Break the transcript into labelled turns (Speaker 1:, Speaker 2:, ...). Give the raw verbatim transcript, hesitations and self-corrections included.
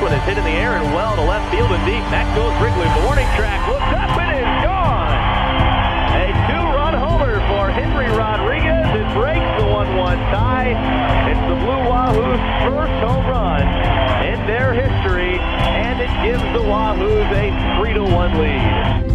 Speaker 1: one is hit in the air and well to left field and deep. That goes Wrigley. The warning track looks up and is gone. A two-run homer for Henry Rodriguez. It breaks the one one tie. It's the Blue Wahoos' first home run in their history, and it gives the Wahoos a three to one lead.